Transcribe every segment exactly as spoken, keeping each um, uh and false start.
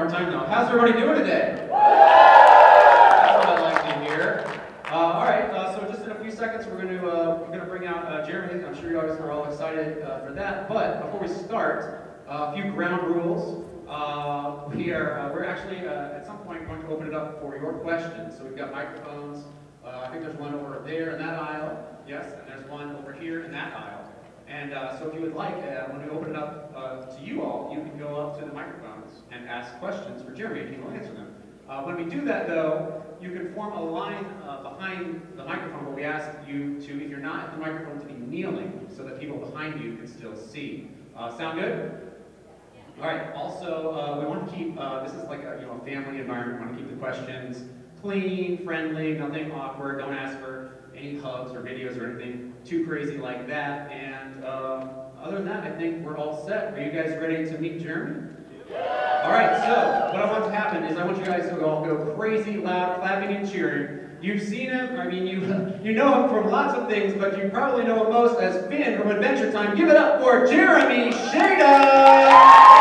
more time though. How's everybody doing today? That's what I like to hear. Uh, all right, uh, so just in a few seconds, we're going to uh, we're going to bring out uh, Jeremy. I'm sure you guys are all excited uh, for that. But before we start, uh, a few ground rules. Uh, we are uh, we're actually uh, at some point going to open it up for your questions. So we've got microphones. Uh, I think there's one over there in that aisle. Yes, and there's one over here in that aisle. And uh, so if you would like, uh, when we open it up uh, to you all, you can go up to the microphones and ask questions for Jeremy, and he will answer them. Uh, when we do that, though, you can form a line uh, behind the microphone where we ask you to, if you're not at the microphone, to be kneeling so that people behind you can still see. Uh, sound good? Yeah. All right. Also, uh, we want to keep, uh, this is like a you know, family environment. We want to keep the questions clean, friendly, nothing awkward. Don't ask for any hugs or videos or anything too crazy like that. And um, other than that, I think we're all set. Are you guys ready to meet Jeremy? Yeah. All right, so what I want to happen is I want you guys to all go crazy loud, clapping and cheering. You've seen him, I mean, you you know him from lots of things, but you probably know him most as Finn from Adventure Time. Give it up for Jeremy Shada!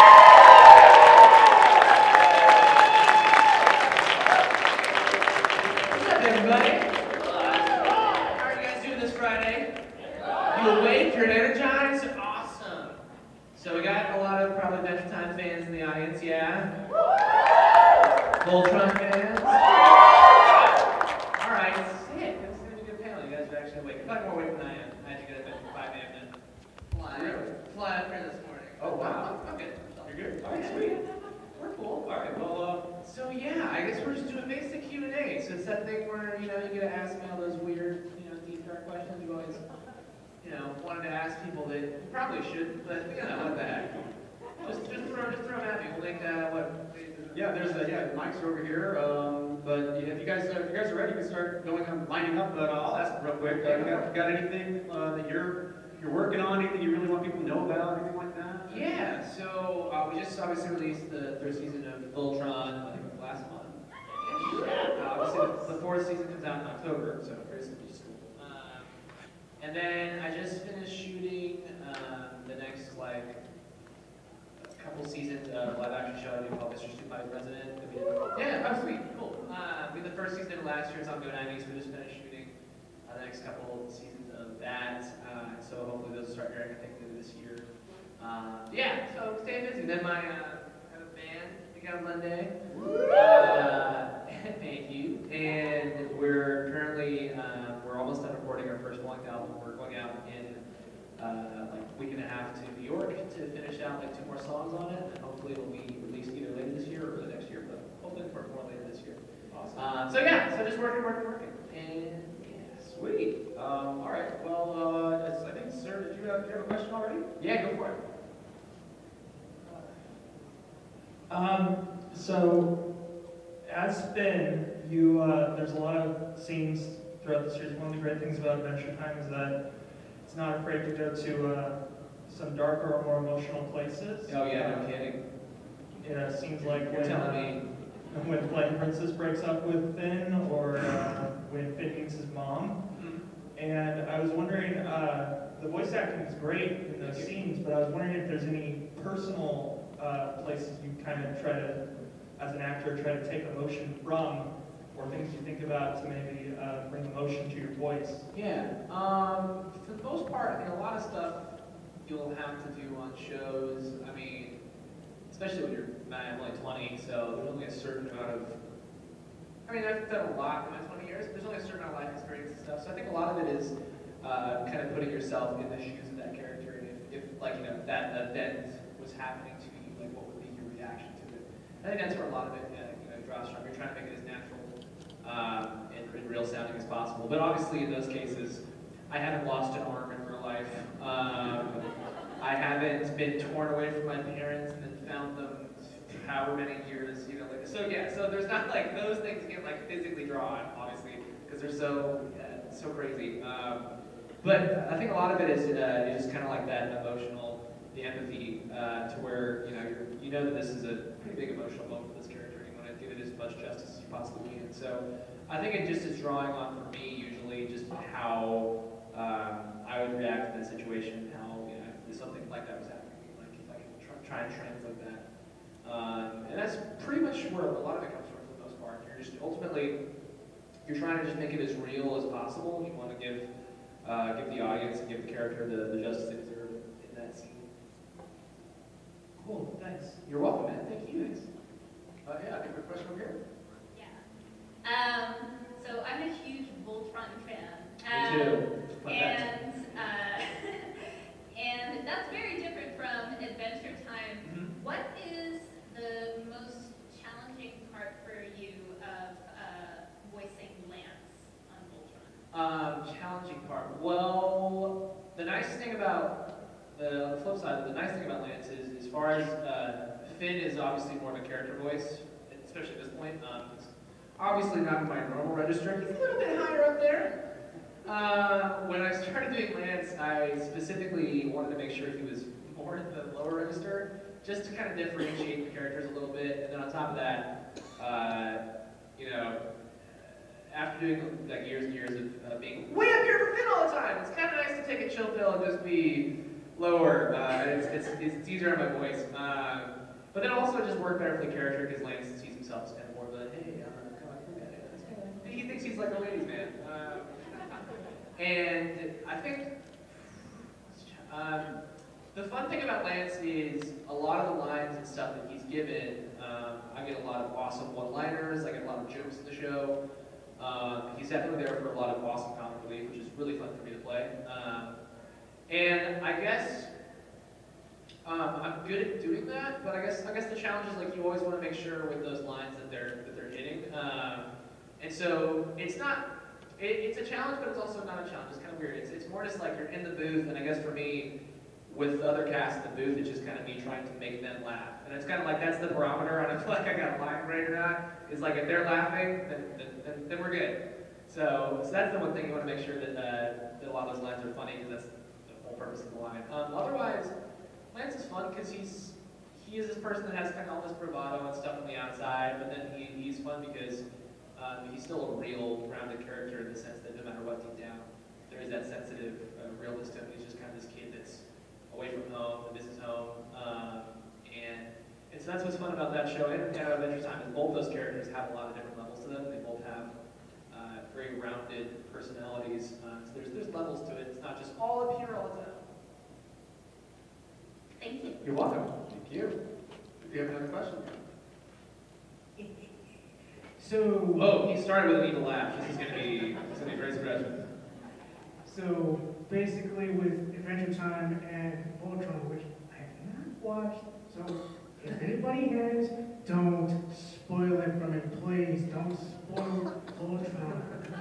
So we got a lot of probably Adventure Time fans in the audience, yeah? Voltron fans? Alright, sick. This is going to be a good panel. You guys are actually awake. You're probably more awake than I am. I had to get up at five A M to fly, really? fly up here this morning. Oh, wow. I'm good. You're good? Alright, sweet. We're cool. Alright, well, uh... So yeah, I guess we're just doing basic Q and A. So it's that thing where, you know, you get to ask me all those weird, you know, deep, dark questions you always... you know, wanted to ask people that you probably shouldn't, but you know, what the heck. Just, just throw, just throw them at me. We'll make uh, what? Yeah, there's a, yeah, the mics are over here. Um, but if you guys, uh, if you guys are ready, you can start going and lining up. But uh, I'll ask real quick. Uh, you got, got anything uh, that you're you're working on? Anything you really want people to know about? Anything like that? Yeah. So uh, we just obviously released the third season of Voltron. I think it was last month. Yeah. Uh, obviously, the, the fourth season comes out in October, so very soon. And then I just finished shooting um, the next like couple seasons of live action show I do called Mister Stupid Resident. Yeah, oh sweet, cool. Uh, we did the first season of last year. It's on Go nineties. We just finished shooting uh, the next couple seasons of that. Uh, so hopefully those will start airing I think later this year. Uh, yeah, so stay busy. Then my uh, I have a band we got on Monday. Uh, thank you. And we're currently uh, we're almost done recording our first length album. We're going out in uh, like a week and a half to New York to finish out like two more songs on it, and hopefully it'll be released either later this year or the next year, but hopefully for more later this year. Awesome. Uh, so yeah, so just working, working, working, and yeah. Sweet. Um, all right. Well, uh, I think, sir, did you have, did you have a question already? Yeah, go for it. Um, so, as Finn, you uh, there's a lot of scenes throughout the series. One of the great things about Adventure Time is that it's not afraid to go to uh, some darker or more emotional places. Oh yeah, uh, no kidding. Yeah, scenes like You're when, telling uh, me. when Flight Princess breaks up with Finn, or uh, when Finn meets his mom. And I was wondering, uh, the voice acting is great in those scenes, but I was wondering if there's any personal uh, places you kind of try to, as an actor, try to take emotion from, or things you think about to maybe uh, bring emotion to your voice. Yeah, um, for the most part, I think a lot of stuff you'll have to do on shows. I mean, especially when you're, I'm only twenty, so there's only a certain amount of, I mean, I've done a lot in my twenty years, but there's only a certain amount of life experience and stuff, so I think a lot of it is uh, kind of putting yourself in the shoes of that character, and if, if, like, you know, that event was happening to you, like, what would be your reaction to it? I think that's where a lot of it, uh, you know, draws from. You're trying to make it as natural um, and, and real sounding as possible, but obviously in those cases, I haven't lost an arm in real life. Um, I haven't been torn away from my parents and then found them however many years, you know, like, so yeah, so there's not like, those things get like physically drawn, obviously, because they're so, uh, so crazy. Um, but I think a lot of it is, uh, is just kind of like that emotional, the empathy, uh, to where, you know, you're, you know that this is a pretty big emotional moment for this character, and you want to give it as much justice as you possibly can. So I think it just is drawing on, for me, usually, just how um, I would react to that situation, how, you know, if something like that was happening, like if I could try, try and translate that. Um, and that's pretty much where a lot of it comes from for the most part. You're just ultimately, you're trying to just make it as real as possible. You want to give uh, give the audience and give the character the, the justice they deserve in that scene. Cool, thanks. You're welcome, man. Thank you. Thanks. Uh, yeah, I think we have a question over here. Yeah. Um, so I'm a huge Voltron fan. Me too. Um, and uh, and that's very different from Adventure Time. Mm-hmm. What is the most challenging part for you of uh, voicing Lance on Voltron? Um, challenging part. Well, the nice thing about the, on the flip side, the nice thing about Lance is, as far as uh, Finn is obviously more of a character voice, especially at this point. Um, it's obviously not in my normal register. He's a little bit higher up there. Uh, when I started doing Lance, I specifically wanted to make sure he was more in the lower register, just to kind of differentiate the characters a little bit. And then on top of that, uh, you know, after doing like years and years of uh, being way up here for Finn all the time, it's kind of nice to take a chill pill and just be lower. Uh, it's, it's, it's easier on my voice. Um, but then also just work better for the character because Lance sees himself as kind of more of a, hey, I'm a comic book guy. He thinks he's like a ladies' man. Um, and I think um, the fun thing about Lance is a lot of the lines and stuff that he's given, um, I get a lot of awesome one-liners, I get a lot of jokes in the show. Um, he's definitely there for a lot of awesome comic relief, which is really fun for me to play. Um, and I guess um, I'm good at doing that, but I guess I guess the challenge is like you always want to make sure with those lines that they're that they're hitting. Um, and so it's not it, it's a challenge, but it's also not a challenge. It's kind of weird. It's it's more just like you're in the booth, and I guess for me, with the other cast in the booth, it's just kind of me trying to make them laugh. And it's kind of like that's the barometer on if like I got a line right or not. Is like if they're laughing, then, then, then, then we're good. So, so that's the one thing you want to make sure that, uh, that a lot of those lines are funny because that's the whole purpose of the line. Um, otherwise, Lance is fun because he's he is this person that has kind of all this bravado and stuff on the outside, but then he, he's fun because um, he's still a real, rounded character in the sense that no matter what deep down, there is that sensitive uh, realness to him. He's just kind of this kid that's away from home, that misses home, um, and, and so that's what's fun about that show. And you know, Adventure Time is both those characters have a lot of different levels to them. They both have uh, very rounded personalities. Uh, so there's there's levels to it. It's not just all up here all the time. Thank you. You're welcome. Thank you. Do you have another question? So, Oh, he started with an evil laugh. This is gonna be this is gonna be very surprising. so basically with Adventure Time and Voltron, which I have not watched, so if anybody has, don't spoil it for me, please. Don't spoil Voltron.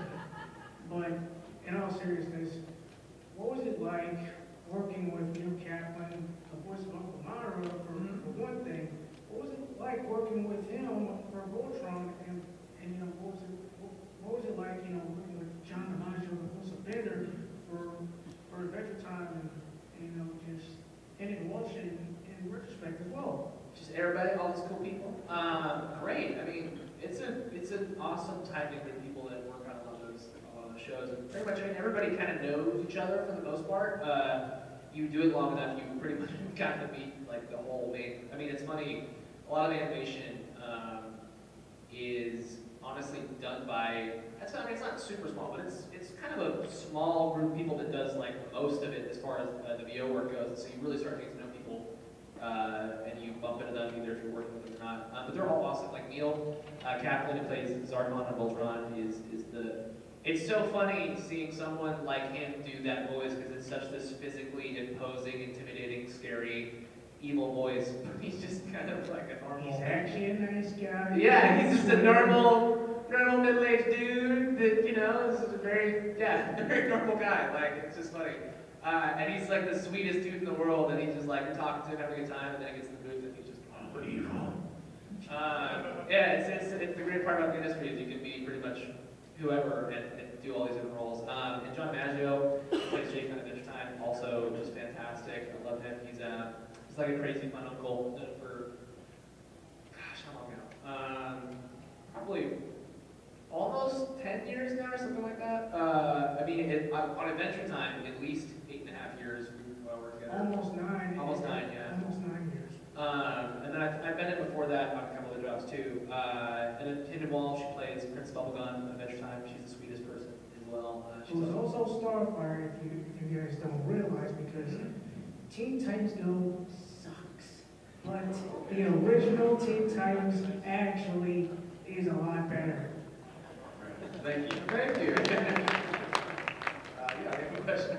But in all seriousness, what was it like working with Neil Kaplan, the voice of Uncle Mara, for, for one thing? What was it like working with him for Voltron, and, and you know, what was it, what, what was it like, you know, working with John DiMaggio, the voice of Bender, for for Adventure Time, and, and you know, just and in watching in, in retrospect as well. Just everybody, all these cool people. Um, great. I mean, it's a it's an awesome tight knit group of people that work on a lot of those a lot of those shows. And pretty much, I mean, everybody kind of knows each other for the most part. Uh, you do it long enough, you pretty much got to meet like the whole main. I mean, it's funny. A lot of animation um, is honestly done by. That's, I mean, it's not super small, but it's it's kind of a small group of people that does like most of it as far as uh, the V O work goes. And so you really start getting to know people, uh, and you bump into them either if you're working with them or not. Uh, but they're all awesome. Like Neil uh, Kaplan, who plays Zarkon on Voltron, is is the. It's so funny seeing someone like him do that voice because it's such this physically imposing, intimidating, scary, evil voice. He's just kind of like a normal. He's actually a nice guy. Yeah, he's just a normal, normal middle-aged dude that, you know, is a very, yeah, very normal guy. Like, it's just funny. Uh, and he's like the sweetest dude in the world, and he's just like, you're talking to him, having a good time, and then he gets in the booth, and he's just, oh, evil. Uh, yeah, it's, it's, it's the great part about the industry is you can be pretty much whoever and, and do all these different roles. Um, and John Maggio plays Jake on Adventure Time, also just fantastic. I love him. He's, uh, he's like a crazy fun uncle uh, for, gosh, how long now? Um, probably almost ten years now or something like that. Uh, I mean, it, on Adventure Time, at least eight and a half years we uh, worked together. Almost nine. Almost nine, yeah. Almost nine years. Um, and then I've, I've been in before that on a couple of jobs too. Uh, and then Hinton Wall, she plays Prince Bubblegum, Adventure Time. She's the sweetest person as well. Uh, she's It was also Starfire, if you, if you guys don't realize, because Teen Titans Go sucks. But the original Teen Titans actually is a lot better. Thank you. Thank you. uh, yeah, I have a question.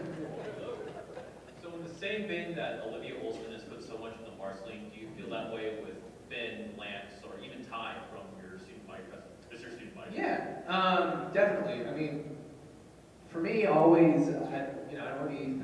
So in the same vein that Olivia Olsen has put so much in the Marceline, do you feel that way with Finn, Lance, or even Ty from your student body president, Mister Student Body? Yeah, um, definitely. I mean, for me, always, I, you know, I don't want to be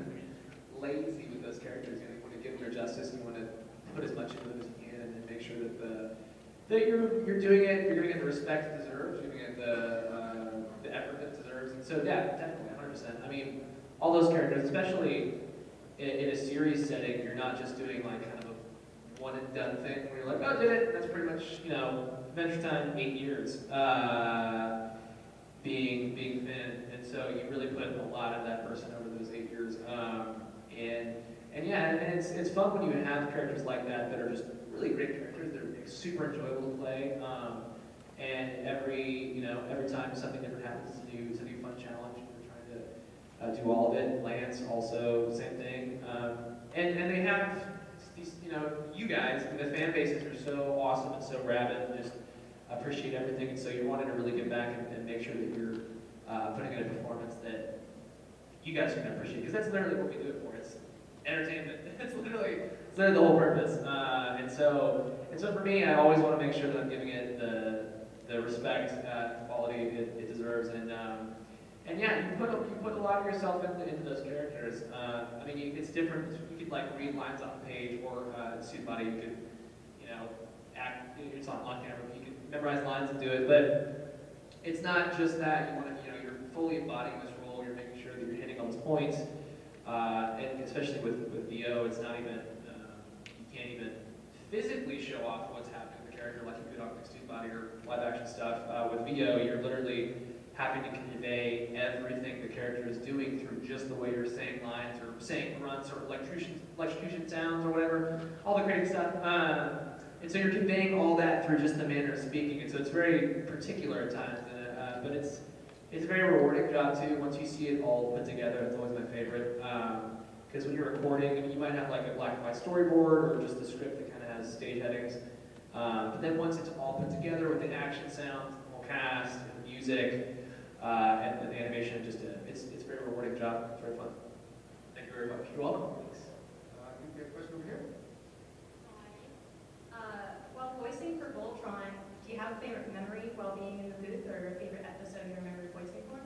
lazy with those characters. You know, you want to give them their justice. You want to put as much into them as you can, and then make sure that the that you're you're doing it. You're giving it the respect it deserves. You're giving it the uh, the effort that it deserves. And so, yeah, definitely, one hundred percent. I mean, all those characters, especially in, in a series setting, you're not just doing like kind of a one and done thing where you're like, oh, did it? That's pretty much, you know, Adventure Time, eight years. Uh, being being Finn, and so you really put a lot of that person over those eight years. Um, and and yeah, and it's it's fun when you have characters like that that are just really great characters. They're like, super enjoyable to play. Um, and every you know every time something different happens, it's a new it's a new fun challenge. We're trying to uh, do all of it. Lance also same thing. Um, and and they have these you know you guys the fan bases are so awesome and so rabid and just appreciate everything, and so you're wanting to really give back and, and make sure that you're uh, putting in a performance that you guys are going to appreciate, because that's literally what we do it for. It's entertainment. It's literally, it's literally the whole purpose. Uh, and so, and so for me, I always want to make sure that I'm giving it the the respect, uh, quality it, it deserves, and um, and yeah, you put you put a lot of yourself into, into those characters. Uh, I mean, you, it's different. You could like read lines off the page, or uh, Student Body, you could, you know, act. It's on on camera. You could memorize lines and do it, but it's not just that. You want to, you know, you're fully embodying this role. You're making sure that you're hitting all those points, uh, and especially with with V O, it's not even uh, you can't even physically show off what's happening with the character like you could on Student Body or live action stuff. Uh, with V O, you're literally having to convey everything the character is doing through just the way you're saying lines or saying grunts or electrocution electrocution sounds or whatever, all the creative stuff. Um, And so you're conveying all that through just the manner of speaking, and so it's very particular at times, uh, but it's it's a very rewarding job too. Once you see it all put together, it's always my favorite. Because um, when you're recording, I mean, you might have like a black and white storyboard or just a script that kind of has stage headings. Um, but then once it's all put together with the action sounds, the whole cast, and the music, uh, and, and the animation, it just uh, it's it's a very rewarding job. It's very fun. Thank you very much. You're welcome. Thanks. Uh, I think we have a question over here. Uh, while voicing for Voltron, do you have a favorite memory while being in the booth, or a favorite episode you remember voicing for?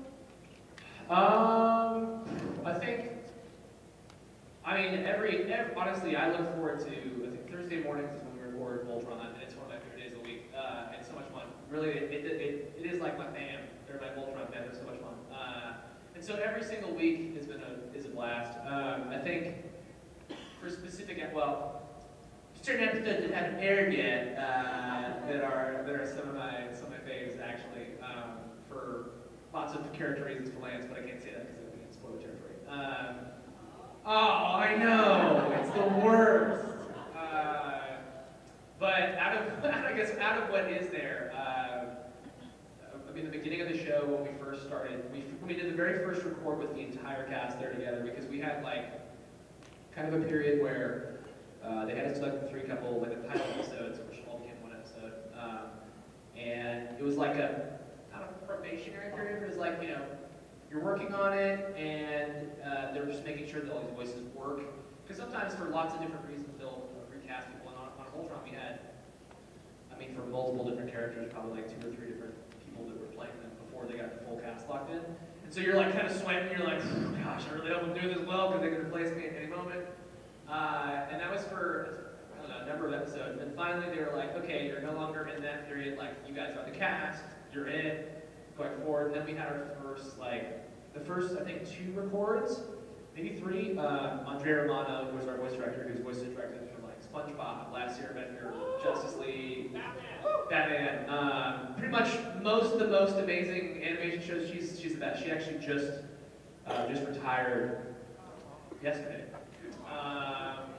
Um, I think, I mean, every, every, honestly, I look forward to, I think Thursday mornings is when we record Voltron, and it's one of my favorite days of the week. Uh, it's so much fun. Really, it, it, it, it is like my fam. They're my Voltron fam. They're so much fun. Uh, and so every single week has been a, is a blast. Um, I think for specific, well, certain episodes that haven't aired yet uh, that are that are some of my some of my faves actually, um, for lots of character reasons for Lance, but I can't say that because it would be spoiler territory. Um, oh, I know, it's the worst. Uh, but out of I guess out of what is there, uh, I mean, the beginning of the show when we first started, we we did the very first record with the entire cast there together, because we had like kind of a period where. Uh, they had us select three couple, like the pilot episodes, which all became one episode. Um, and it was like a, not a probationary period, but it was like, you know, you're working on it, and uh, they're just making sure that all these voices work. Because sometimes for lots of different reasons, they'll recast people. And on, on Voltron, we had, I mean, for multiple different characters, probably like two or three different people that were playing them before they got the full cast locked in. And so you're like kind of sweating, you're like, gosh, I really hope I'm doing this well, because they could replace me at any moment. Uh, and that was for, I don't know, a number of episodes. And then finally they were like, okay, you're no longer in that period, like, you guys are the cast, you're in, going forward. And then we had our first, like, the first, I think, two records, maybe three. Um, Andrea Romano, who was our voice director, who's voice directed for, like, SpongeBob, Last Airbender, Justice League, Batman. Um, pretty much most of the most amazing animation shows, she's, she's the best. She actually just, uh, just retired yesterday. Um,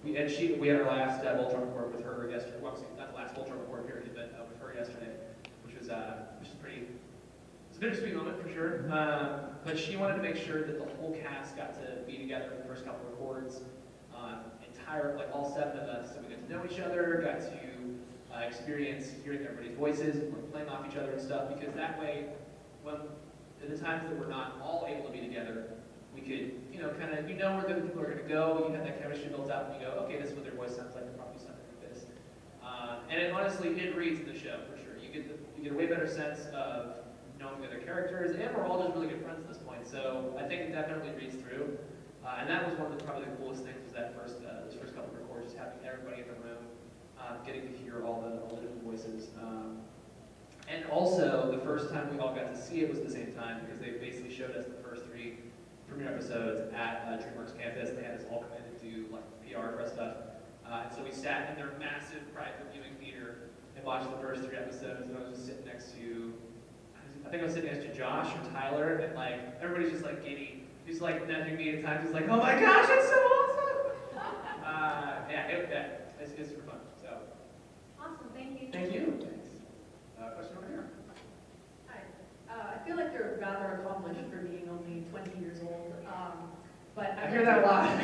we and she we had our last uh, Voltron report with her yesterday. Well, obviously not the last Voltron report period, but uh, with her yesterday, which was uh, which is pretty. It's a bittersweet moment for sure. Um, but she wanted to make sure that the whole cast got to be together for the first couple of records. Um, entire like all seven of us, so we got to know each other, got to uh, experience hearing everybody's voices, and like, playing off each other and stuff. Because that way, when at the times that we're not all able to be together, we could, you know, kind of, you know where the people are going to go, you have that chemistry built up, and you go, okay, this is what their voice sounds like, they're probably something like this. Um, and it, honestly, it reads the show, for sure. You get, the, you get a way better sense of knowing the other characters, and we're all just really good friends at this point, so I think it definitely reads through. Uh, and that was one of the, probably the coolest things, was that first, uh, those first couple of records, just having everybody in the room, um, getting to hear all the, all the different voices. Um, and also, the first time we all got to see it was at the same time, because they basically showed us the first three premiere episodes at uh, DreamWorks campus. They had us all come in and do like P R for us stuff. Uh, and so we sat in their massive private viewing theater and watched the first three episodes. And I was just sitting next to, I think I was sitting next to Josh or Tyler, and like everybody's just like giddy. He's like nudging me at times. He's like, "Oh my gosh, that's so awesome!" uh, yeah, it, yeah, it's, it's super fun. So, Awesome, thank you. thank you. Thanks. Uh, question over here. Hi. Uh, I feel like you're rather accomplished for being only twenty years old, um, but I I'd hear like that a lot.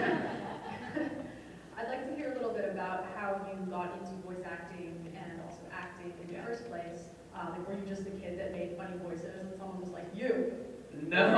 to- I'd like to hear a little bit about how you got into voice acting and also acting in Yeah. the first place. Uh, like, were you just the kid that made funny voices, and someone was like, "You"? No,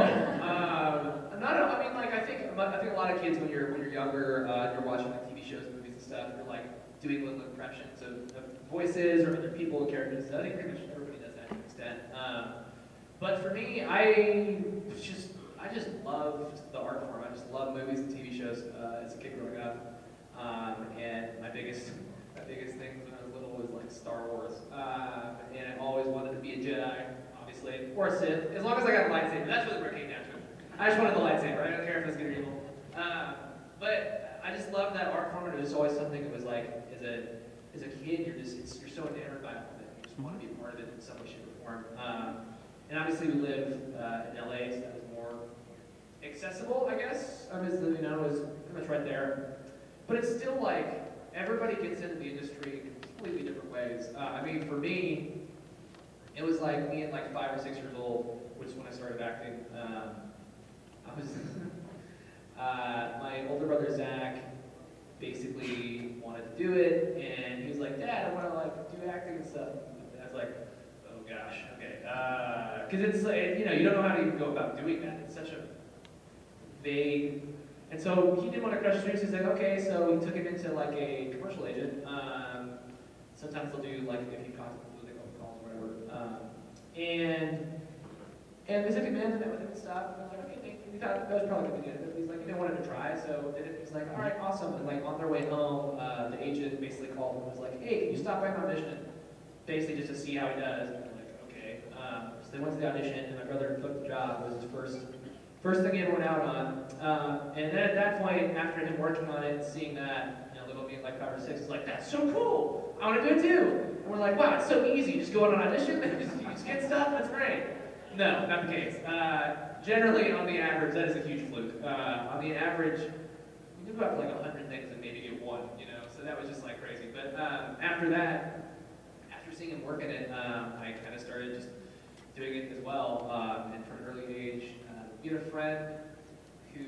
um, not. I mean, like I think I think a lot of kids when you're when you're younger, uh, you're watching like T V shows, movies, and stuff. You're like doing little impressions of, of voices or other people, characters. I think pretty much everybody does that to an extent. Um, but for me, I just I just loved the art form. I just loved movies and T V shows uh, as a kid growing up. Um, and my biggest my biggest things when I was little was like Star Wars, uh, and I always wanted to be a Jedi. Obviously, or a Sith, as long as I got a lightsaber. That's what it came down to. I just wanted the lightsaber. I don't care if it's good or evil. Um, but I just loved that art form, and it was always something that was like, as a as a kid, you're just it's, you're so enamored by it that you just want to be a part of it in some way, shape, or form. Um, and obviously, we live uh, in L A, so that was more accessible, I guess. I was, you know, it was pretty much right there. But it's still like everybody gets into the industry in completely different ways. Uh, I mean, for me. It was like me at like five or six years old, which is when I started acting. Um, I was, uh, my older brother Zach basically wanted to do it, and he was like, "Dad, I want to like do acting and stuff." And I was like, "Oh gosh, okay," because uh, it's like, you know, you don't know how to even go about doing that. It's such a vague, and so he didn't want to crush dreams. He's like, "Okay," so he took him into like a commercial agent. Um, sometimes they'll do like if you contact. Um, and and they took him in and met with him and stuff. And I was like, okay, thank you. We thought that was probably good to get. But he's like, he didn't want him to try, so did it. He's like, all right, awesome. And like on their way home, uh, the agent basically called him and was like, hey, can you stop by my audition? Basically just to see how he does. And I'm like, okay. Um, so they went to the audition, and my brother took the job. It was his first first thing he ever went out on. Um, and then at that point, after him working on it and seeing that, you know, little me at like five or six, was like, that's so cool. I want to do it too. And we're like, wow, it's so easy. You just go on an audition, and just, you just get stuff. That's great. No, not the case. Uh, generally, on the average, that is a huge fluke. Uh, on the average, you do about like a hundred things and maybe get one. You know, so that was just like crazy. But um, after that, after seeing him work in it, um, I kind of started just doing it as well. Um, and from an early age, uh, we had a friend who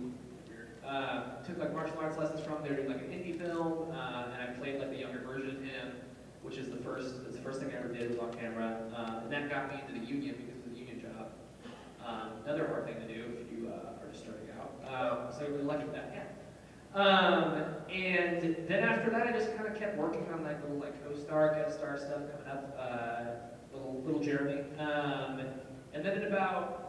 uh, took like martial arts lessons from. They were doing like an indie film, uh, and I played like the younger version of him, which is the first. It's the first thing I ever did was on camera, uh, and that got me into the union because of the union job. Um, another hard thing to do if you uh, are just starting out. Um, so I really liked that. Yeah. Um, and then after that, I just kind of kept working on like little like co-star, guest star stuff coming up. Uh, little little Jeremy, um, and then at about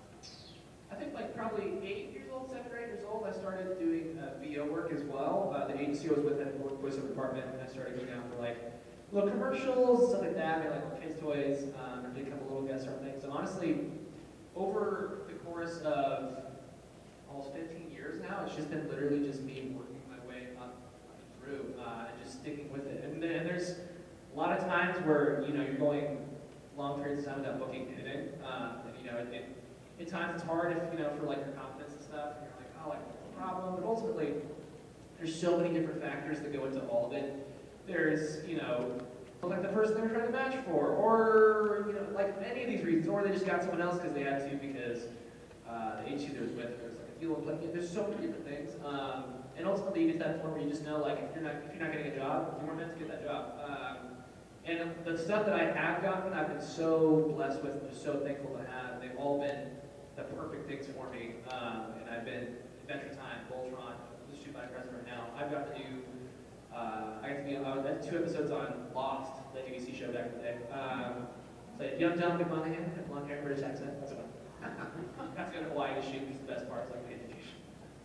I think like probably eight years old, seven or eight years old, I started doing uh, V O work as well. Uh, the agency I was with had a voiceover department, and I started going out for like little commercials, stuff like that, made like little kids' toys, um, and did a couple little guest star things. So honestly, over the course of almost fifteen years now, it's just been literally just me working my way up, up through uh, and just sticking with it. And, and there's a lot of times where, you know, you're going long periods of time without booking anything, um, and you know, it, it, at times it's hard if, you know, for like your confidence and stuff, and you're like, oh, like, no problem, but ultimately, There's so many different factors that go into all of it. There's, you know, like the person they're trying to match for, or, you know, like any of these reasons, or they just got someone else because they had to because uh, the agency they're with, there's like a deal with, like, there's so many different things. Um, and ultimately, you get to that point where you just know, like, if you're not, if you're not getting a job, you weren't meant to get that job. Um, and the stuff that I have gotten, I've been so blessed with, and just so thankful to have. They've all been the perfect things for me. Um, and I've been Adventure Time, Voltron, the Shoot by President right now. I've got to do, uh, I got to be, I was at two episodes on Lost, the A B C show back in the day. Um, so young John McMonahan, long hair, British accent, that's fun. That's going to Hawaii to shoot, it's the best part, it's like the education.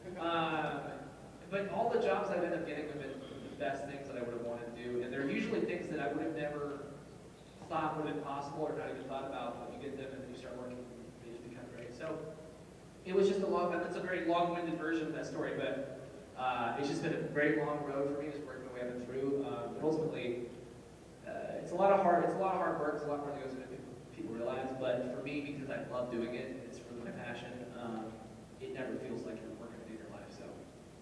Um, but all the jobs I've ended up getting have been the best things that I would have wanted to do, and they're usually things that I would have never thought would have been possible or not even thought about. When you get them and then you start working, they just become great. So it was just a long, that's a very long-winded version of that story, but uh, it's just been a very long road for me, just working my way up and through. Um, but ultimately, uh, it's a lot of hard, it's a lot of hard work, it's a lot more that goes into it than people realize, but for me, because I love doing it, it's really my passion, um, it never feels like you're working in your life, so.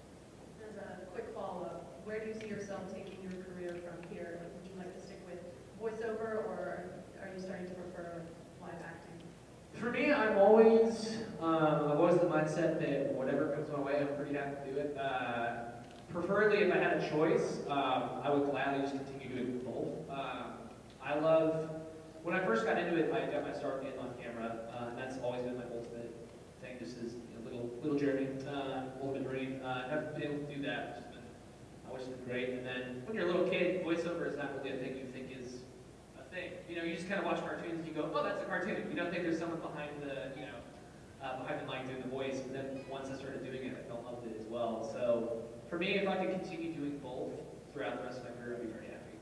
As a quick follow-up, where do you see yourself taking your career from here? Like, would you like to stick with voiceover, or are you starting to prefer live acting? For me, I'm always, um, I've always the mindset that whatever comes my way, I'm pretty happy to do it. Uh, preferably, if I had a choice, um, I would gladly just continue doing both. Um, I love, when I first got into it, I got my start in on camera, uh, and that's always been my ultimate thing, just as you know, little little Jeremy, uh, ultimate dream. Uh, I've been able to do that, which has been, uh, which has been great. And then when you're a little kid, voiceover is not really a thing you think is a thing. You know, you just kind of watch cartoons and you go, oh, that's a cartoon. You don't think there's someone behind the, you know, uh, behind the mic doing the voice. But then once I started doing it, I fell in love with it as well. So for me, if I could continue doing both throughout the rest of my career, I'd be very happy.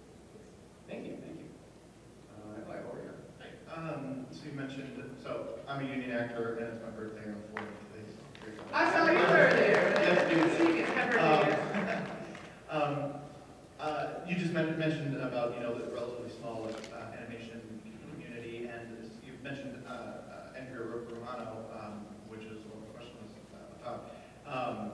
Thank you, thank you. Uh, hi, over here. Um, so you mentioned, so I'm a union actor and it's my birthday on the fourth today. So I saw you were there. Yes, you did. See, it's my birthday. Um, um, uh, you just men- mentioned about, you know, the relatively small uh, animation community, and you mentioned uh, uh, Edgar Romano, um, which is what the question was about. Um,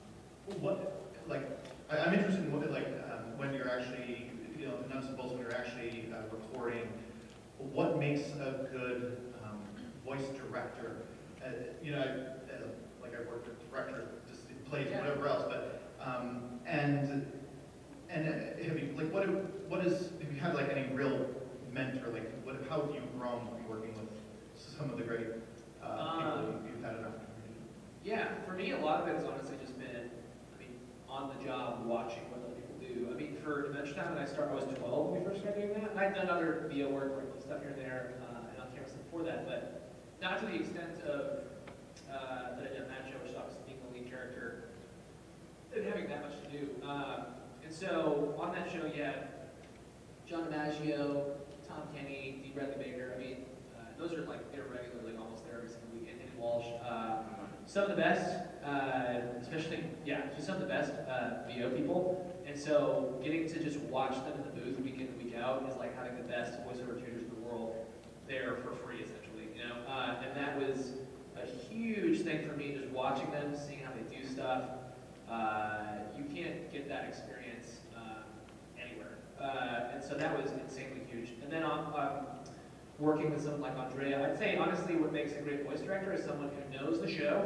what, like, I, I'm interested in what, like, um, when you're actually, you know, nuts and bolts, when you're actually uh, recording, what makes a good um, voice director? Uh, you know, I, uh, like I've worked with directors, just in plays, Yeah. whatever else, but um, and and uh, have you like what what is have you had like any real mentor? Like what how have you grown working with some of the great uh, Um, people you've, you've had an opportunity? Yeah, for me, a lot of it has honestly just been, I mean, on the job, watching what other people do. I mean, for Adventure Time, when I started, I was twelve when we first started doing that. And I'd done other V O work, working with stuff here and there, uh, and on camera stuff before that, but not to the extent of uh, that I did in that show, which is obviously being the lead character and having that much to do. Um, and so on that show, you had John DiMaggio, Tom Kenny, D. Bradley Baker. I mean, uh, those are like they're regularly almost there every single week. Anthony Walsh. Uh, some of the best, uh, especially yeah, just some of the best uh, V O people. And so getting to just watch them in the booth week in and week out is like having the best voiceover tutors in the world there for free, essentially. You know, uh, and that was a huge thing for me, just watching them, seeing how they do stuff. Uh, you can't get that experience uh, anywhere. Uh, and so that was insanely huge. And then on um, working with someone like Andrea, I'd say honestly what makes a great voice director is someone who knows the show.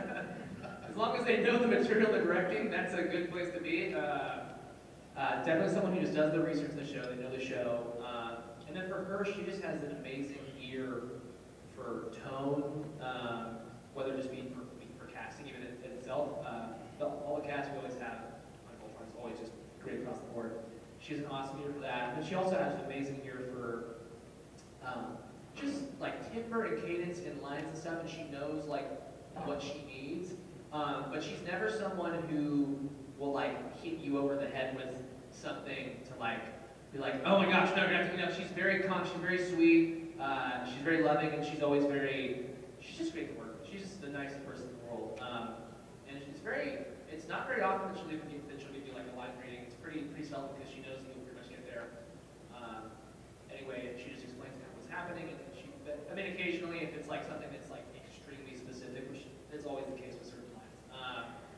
As long as they know the material they're directing, that's a good place to be. Uh, uh, definitely someone who just does the research of the show, they know the show. Uh, and then for her, she just has an amazing ear for tone, um, whether it just be for, for casting even in, in itself. Uh, all the cast we always have on Voltron is always just great across the board. She has an awesome ear for that. And she also has an amazing ear for um, just like timbre and cadence and lines and stuff, and she knows like what she needs. Um, but she's never someone who will like hit you over the head with something to like be like, oh my gosh, no, you have to, you know, she's very calm, she's very sweet, uh, she's very loving, and she's always very, she's just great to work with. She's just the nicest person in the world. Um, and it's very, it's not very often that she'll, give you, that she'll give you like a line reading. It's pretty, pretty seldom because she knows you'll pretty much get there. Um, anyway, she just explains kind of what's happening, and then she, but, I mean, occasionally if it's like something that's like extremely specific, which is always the case with certain lines. Um,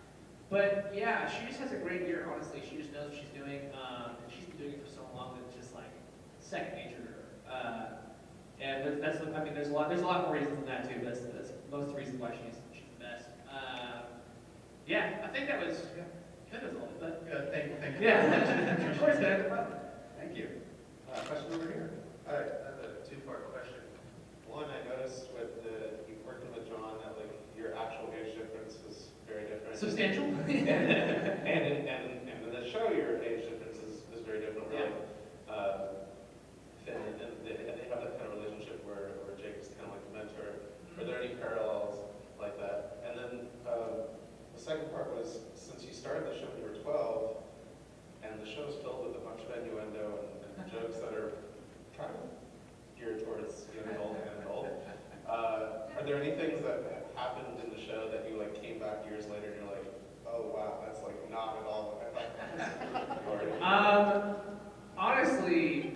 but yeah, she just has a great ear, honestly. She just knows what she's doing. Um, and she's been doing it for so long that it's just like second nature to her. Uh, and that's, that's, I mean, there's a lot, there's a lot more reasons than that too. That's, that's most of the reasons why she's, she's the best. Um, yeah, I think that was, yeah, that was all of it, but. Yeah, thank, thank you. Yeah, of course, Dan. Thank you. Uh, question over here. All right, I have a two-part question. One, I noticed with the, you working with John, that like your actual age difference is very different. Substantial. and, and, and, and in the show, your age difference is, is very different, really. Yeah. Uh, and, and they, they have that kind of relationship where, where Jake is kind of like the mentor. Are there any parallels like that? And then uh, the second part was, since you started the show when you were twelve, and the show's filled with a bunch of innuendo and, and jokes that are kind of geared towards young adult and adult. Uh, are there any things that happened in the show that you like came back years later and you're like, oh wow, that's like not at all what I thought? Um, honestly,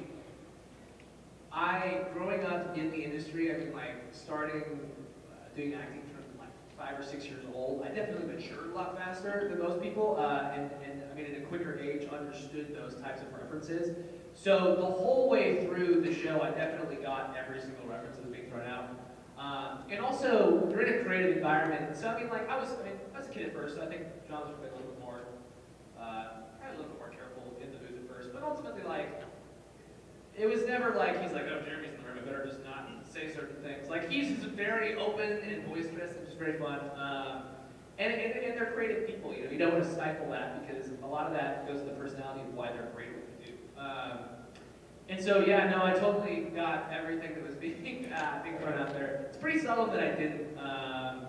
I, growing up in the industry, I mean, like, starting uh, doing acting from like five or six years old, I definitely matured a lot faster than most people, uh, and, and I mean, at a quicker age, understood those types of references. So the whole way through the show, I definitely got every single reference that was being thrown out. Um, and also, you're in a creative environment. So I mean, like, I was, I mean, I was a kid at first, so I think John was probably a little bit more, uh, probably a little bit more careful in the booth at first. But ultimately, like, it was never like he's like, oh, Jeremy's in the room, I better just not say certain things. Like, he's just very open and boisterous and just very fun. Um, and, and, and they're creative people, you know. You don't want to stifle that because a lot of that goes to the personality of why they're great at what they do. Um, and so, yeah, no, I totally got everything that was being, uh, being thrown out there. It's pretty seldom that I didn't. Um,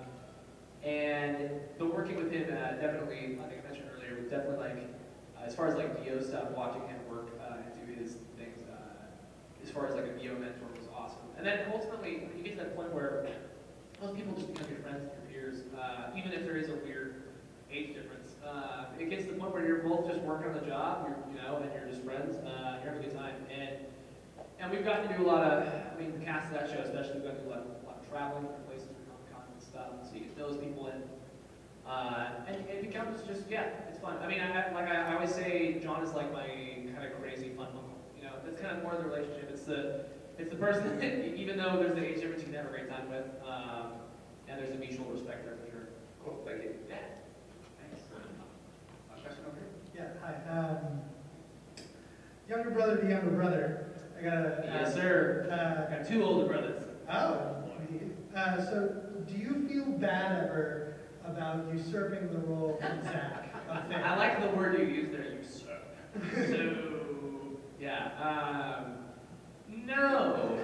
and but working with him, uh, definitely, I think I mentioned earlier, was definitely like, uh, as far as like V O stuff, watching him work uh, and do his things, uh, as far as like a V O mentor was awesome. And then ultimately, you get to that point where most people just become your friends and your peers, uh, even if there is a weird age difference. Uh, it gets to the point where you're both just working on the job, you're, you know, and you're just friends, uh, you're having a good time. And and we've gotten to do a lot of, I mean, the cast of that show especially, we've gotten to do a lot of, a lot of traveling for places for Comic-Con and stuff, so you get those people in. Uh, and it becomes just, yeah, it's fun. I mean, I, like I, I always say, John is like my kind of crazy fun uncle. You know, that's kind of more of the relationship. It's the It's the person that, even though there's the age difference, you can have a great time with, um, and there's a mutual respect there for sure. Cool, thank you. Yeah. Thanks. Uh, question over here? Yeah, hi. Um, younger brother to younger brother. I got a. Yes, sir. Uh, I got two older brothers. oh, uh, so do you feel bad ever about usurping the role of Zach? Of Finn? I like the word you use there, usurp. So, yeah. Um, no.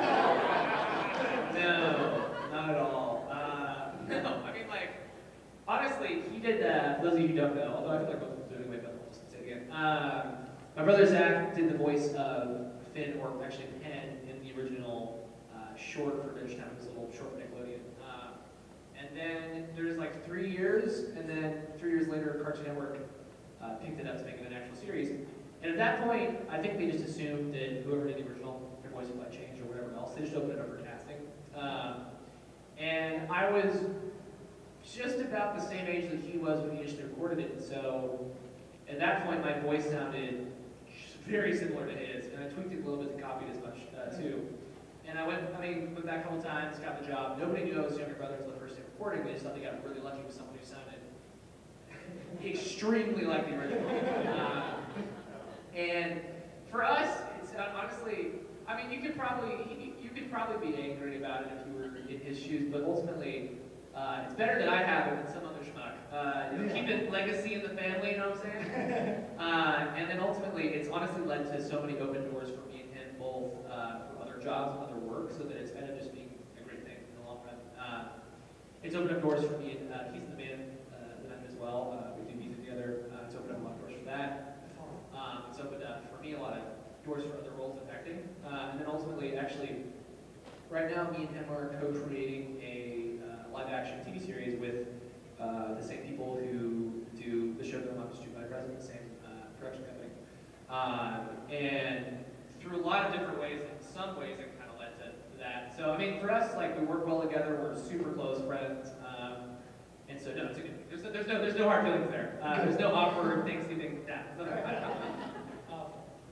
No, not at all. Uh, no, I mean, like, honestly, he did that. For those of you who don't know, although I feel like most people do anyway, but I'll just say it again. Um, my brother Zach did the voice of Finn, or actually Penn, in the original uh, short for Bridgetown. It was a little short Nickelodeon. Uh, and then there's like three years, and then three years later, Cartoon Network uh, picked it up to make it an actual series. And at that point, I think they just assumed that whoever did the original, their voice would like change or whatever else. They just opened it up for casting. Um, and I was just about the same age that he was when he initially recorded it. So at that point, my voice sounded very similar to his, and I tweaked it a little bit to copy it as much uh, too. And I went, I mean, went back a couple times, got the job. Nobody knew I was younger brother until the first day of recording. They just thought they got really lucky with someone who sounded extremely like the original. Uh, and for us, it's uh, honestly, I mean, you could probably you could probably be angry about it if you were in his shoes, but ultimately, uh, it's better that I have it than some other schmuck. Uh, you know, keep it legacy in the family, you know what I'm saying? uh, and then ultimately, it's honestly led to so many open doors for me and him, both uh, for other jobs and other work, so that it's ended up just being a great thing in the long run. Uh, it's opened up doors for me, and uh, he's the man uh, that I'm as well. Uh, we do music together. Uh, it's opened up a lot of doors for that. Um, it's opened up for me a lot of doors for other roles in acting. Uh, and then ultimately, actually, right now, me and him are co-creating a uh, live-action T V series with uh, the same people who do the show that I'm on, Student Body President, the same uh, production company. Um, and through a lot of different ways, in some ways, it kind of led to, to that. So, I mean, for us, like, we work well together. We're super close friends. Um, And so, no, it's a good thing. There's, there's, no, there's no hard feelings there. Uh, there's no awkward things you think, nah, it's not bad. Um,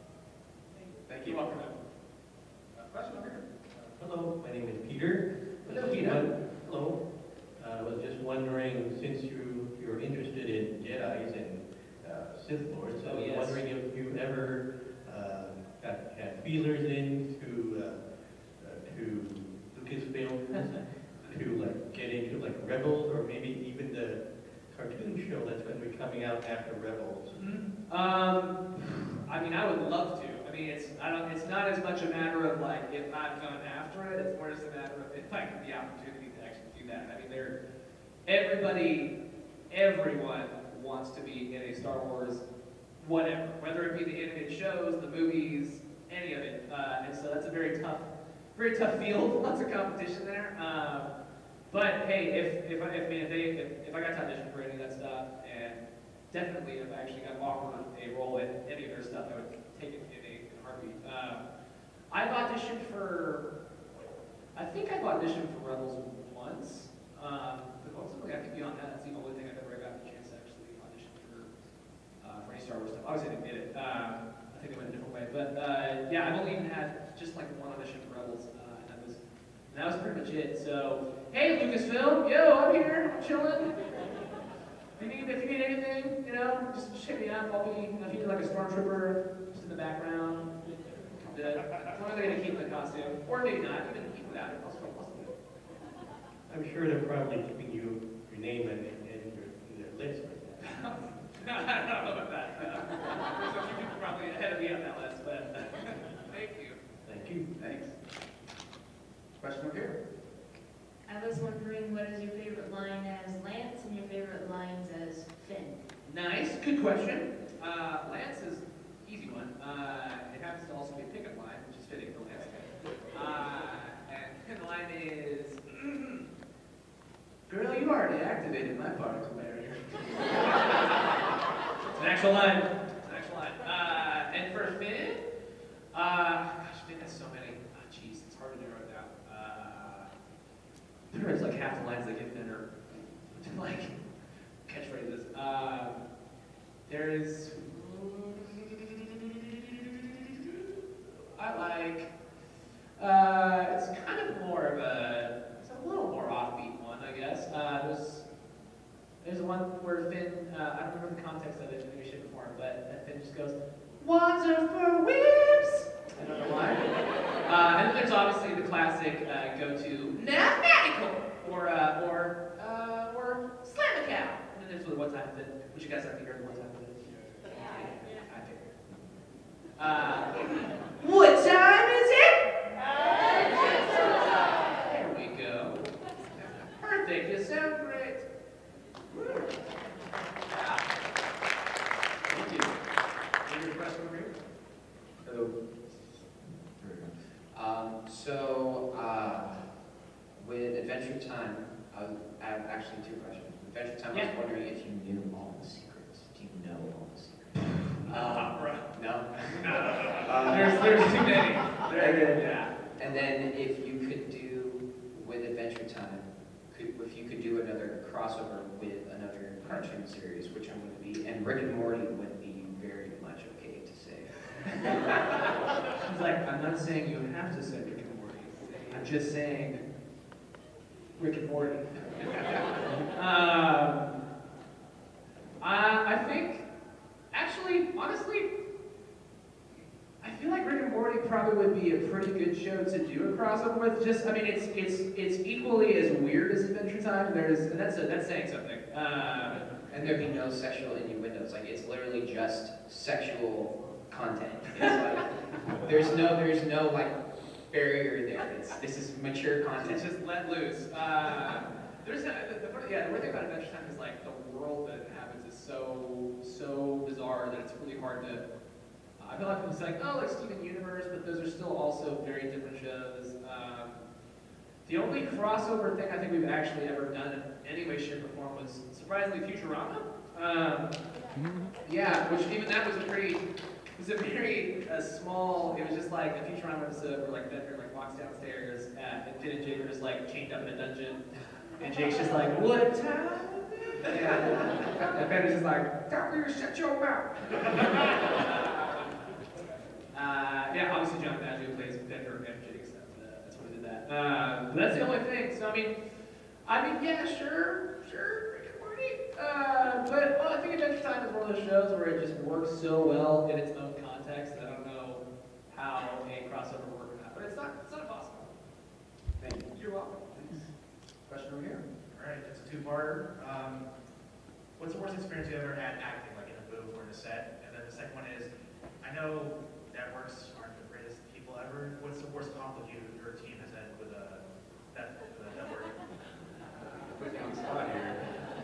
Thank You're you. welcome. Uh, Question over here. Hello, my name is Peter. Hello, Peter. Hello. Uh, I was just wondering, since you, you're interested in Jedis and uh, Sith Lords, I Oh, was yes. wondering if you ever uh, got, had feelers in to, uh, uh, to Lucasfilm, to like get into like Rebels, or maybe even the cartoon show that's going to be coming out after Rebels. Um, I mean, I would love to. I mean, it's I don't. It's not as much a matter of like if I've gone after it. It's more just a matter of if I get the opportunity to actually do that. I mean, there, everybody, everyone wants to be in a Star Wars, whatever, whether it be the animated shows, the movies, any of it. Uh, and so that's a very tough, very tough field. Lots of competition there. Um, but hey, if if I if, I mean, if they if, if I got to audition for any of that stuff, and definitely if I actually got offered a role in any of their stuff, I would take it in a, in a heartbeat. Um, I've auditioned for, I think I've auditioned for Rebels once. Um, but ultimately, I think beyond that, that's the only thing I've ever gotten a chance to actually audition for, uh, for any Star Wars stuff. Obviously, I didn't get it. Um, I think I went a different way. But uh, yeah, I've only even had just like one audition for Rebels, uh, and that was and that was pretty much it. So, hey, Lucasfilm, yo, I'm here, I'm chilling. If you need, if you need anything, you know, just, just hit me up. I'll be, you know, if you need like a stormtrooper, just in the background. The, as long as they're gonna keep the costume, or maybe not, even keep without it. I'll still, I'll still do it. I'm sure they're probably keeping you, your name and, and your, their list right now. No, I don't know about that. Uh, there's a few people probably ahead of me on that list, but thank you. Thank you. Thanks. Question over here. I was wondering, what is your favorite line as Lance and your favorite lines as Finn? Nice, good question. Uh, Lance is an easy one. Uh, it happens to also be a pickup line, which is fitting for Lance. Uh, and the line is, "Girl, you already activated my particle barrier." It's an actual line. It's an actual line. Uh, and for Finn, uh, gosh, Finn has so many. Oh, jeez, it's hard to narrow it down. Uh, pretty much like half the lines they give Finn are like catchphrases. Um, there is, I like, uh, it's kind of more of a, it's a little more offbeat one, I guess. Uh, there's, there's one where Finn, uh, I don't remember the context of it in any shape or form, but Finn just goes, "Wands are for whips." I don't know why. Uh, and then there's obviously the classic uh, go-to mathematical, or uh, or uh, or slam a cow. And then there's the one time of it, which you guys have to hear the one time of it. I figured. Uh, what time is it? There we go. Perfect. You sound great. Yeah. Thank you. Any other question over here? Hello. There we go. Um, so, uh, with Adventure Time, I, I have actually two questions. With Adventure Time, I Yeah. was wondering if you knew all the secrets. Do you know all the secrets? Uh, Um, no? Uh, there's, there's too many. There, yeah. And then if you could do, with Adventure Time, could, if you could do another crossover with another cartoon series, which one would it be? And Rick and Morty would be very much okay to say. He's like, I'm not saying you have to say Rick and Morty. I'm just saying Rick and Morty. um, I, I think, actually, honestly, I feel like Rick and Morty probably would be a pretty good show to do a crossover with. Just, I mean, it's it's it's equally as weird as Adventure Time. There's, and that's a, that's saying something. Um, And there'd be no sexual innuendos. Like, it's literally just sexual content. It's like, there's no, there's no, like, barrier there. It's, this is mature content. It's just let loose. Uh, there's a, the, the, yeah, the weird thing about Adventure Time is like the world that happens is so so bizarre that it's really hard to. I feel like it's like, oh, like Steven Universe, but those are still also very different shows. Um, the only crossover thing I think we've actually ever done in any way, shape, or form was surprisingly Futurama. Um, yeah, which even that was a pretty, it was a very uh, small. It was just like a Futurama episode where like Bender like walks downstairs, uh, and Finn and Jake are just like chained up in a dungeon, and Jake's just like, "What time And Ben is just like, tell me to shut your mouth. uh, yeah, obviously John Maggio plays Ben for Ben Jigs. That's, uh, that's what he did that. Uh, but that's the only thing. So I mean, I mean, yeah, sure, sure, Rick and Morty. Uh, but well, I think Adventure Time is one of those shows where it just works so well in its own context that I don't know how a crossover would work or not. But it's not, it's not impossible. Thank you. You're welcome. Thanks. Question over here. All right, it's a two-parter. Um, what's the worst experience you ever had acting, like in a booth or in a set? And then the second one is, I know networks aren't the greatest people ever. What's the worst conflict you your team has had with a that with a network? Put me on the spot here.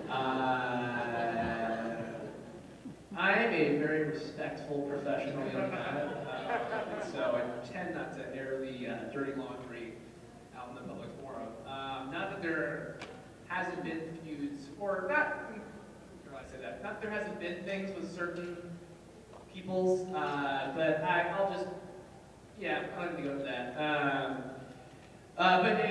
Uh, I am a very respectful professional young man, uh, so I tend not to air the uh, dirty laundry out in the public forum. Um, not that there hasn't been feuds, or not, how do I say that? Not that there hasn't been things with certain peoples, uh, but I, I'll just, yeah, I'm not going to go into that. Um, uh, but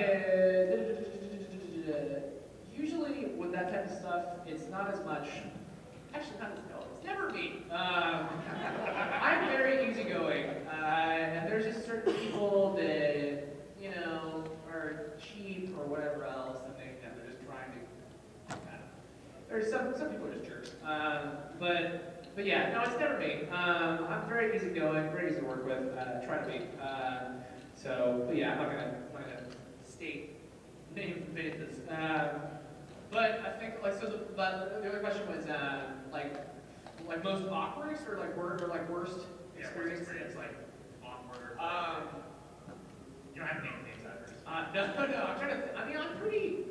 uh, usually with that type of stuff, it's not as much, actually not as, no, it's never me. Um, I'm very easygoing, uh, and there's just certain people that, you know, are cheap or whatever else, and they, you know, they're just trying to, I don't know. There's some, some people are just jerks. Um, but, but yeah, no, it's never me. Um, I'm very easygoing, very easy to work with, uh, try to be. Um, so, but yeah, I'm not gonna, I'm not gonna state name faces. Um, but I think, like, so the, but the other question was, um, like, like most awkward or like word or like worst Yeah, experience? worst experience, like awkward. Um, you don't have to name names after. Uh, no, no, I'm trying to, th I mean, I'm pretty,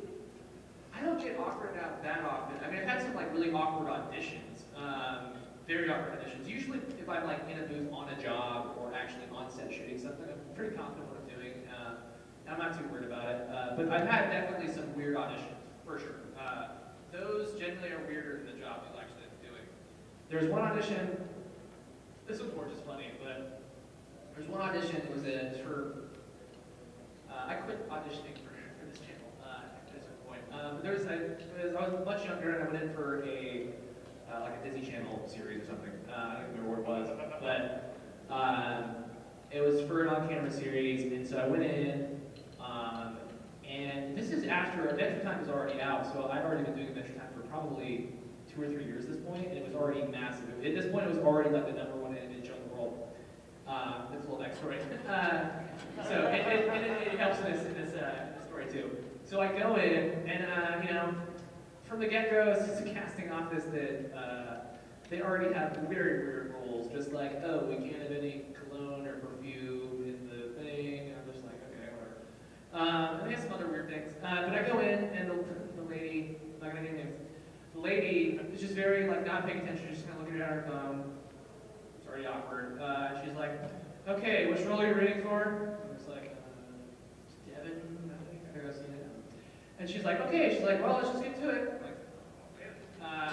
I don't get awkward out that often. I mean, I've had some like really awkward auditions, um, very awkward auditions. Usually if I'm like in a booth on a job or actually on set shooting something, I'm pretty confident what I'm doing. Uh, and I'm not too worried about it. Uh, but I've had definitely some weird auditions, for sure. Uh, those generally are weirder than the job you'll actually end up doing. There's one audition, this was more just funny, but there's one audition, it was a, for, Uh, I quit auditioning for, for this channel uh, at a certain point. Um, there was a, as I was much younger and I went in for a uh, like a Disney Channel series or something. Uh, I don't remember what it was, but um, it was for an on-camera series, and so I went in. Um, and this is after Adventure Time was already out, so I'd already been doing Adventure Time for probably two or three years at this point, and it was already massive. At this point, it was already like the number one animated show in the world. Um, that's a little backstory. Uh, so it, it, it, it helps in this, in this, uh, this story too. So I go in, and uh, you know, from the get-go, it's just a casting office that uh, they already have very weird rules, just like, oh, we can't have any cologne or perfume in the thing. And I'm just like, okay, whatever. Um, and they have some other weird things. Uh, but I go in, and the, the lady, I'm not gonna name names, the lady is just very like not paying attention, just kind of looking at her phone. It's already awkward. Uh, she's like, okay, which role are you reading for? And it's like, uh, Devin, I think I think I've seen it. And she's like, okay. She's like, well, let's just get to it. I'm like, okay. Uh,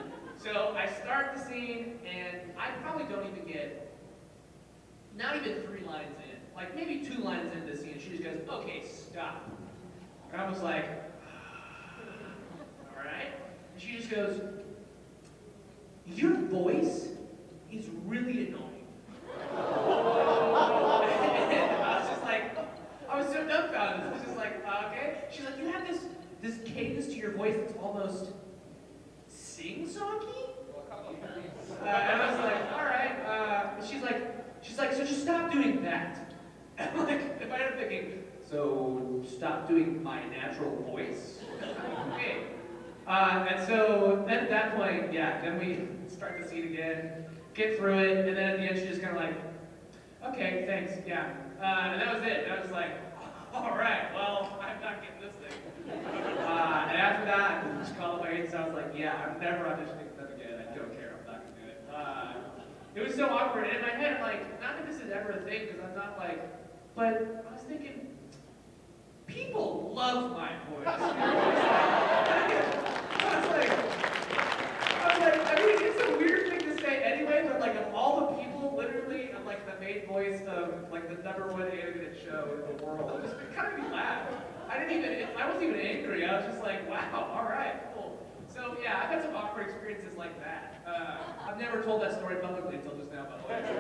so I start the scene, and I probably don't even get, not even three lines in, like maybe two lines into the scene. And she just goes, okay, stop. And I was like, all right. And she just goes, your voice is really annoying. And I was just like, I was so dumbfounded. I was just like, uh, okay. She's like, you have this this cadence to your voice that's almost sing-songy? Uh, and I was like, all right. Uh, and she's like, she's like, so just stop doing that. And I'm like, if I end up thinking, so stop doing my natural voice? Okay. Uh, and so then at that point, yeah, then we start the scene again, get through it, and then at the end she just kind of like, okay, thanks, yeah. Uh, and that was it. And I was like, all right, well, I'm not getting this thing. Uh, and after that, I just called my agent, so I was like, yeah, I'm never auditioning for them again. I don't care. I'm not going to do it. Uh, it was so awkward. And in my head, I'm like, not that this is ever a thing, because I'm not like, but I was thinking, people love my voice. I was like, I was like, I mean, it's a weird thing to say anyway, but like of all the people, literally, I'm like the main voice of like the number one animated show in the world. It just kind of made me laugh. I didn't even, I wasn't even angry. I was just like, wow, all right, cool. So yeah, I've had some awkward experiences like that. Uh, I've never told that story publicly until just now, by the way.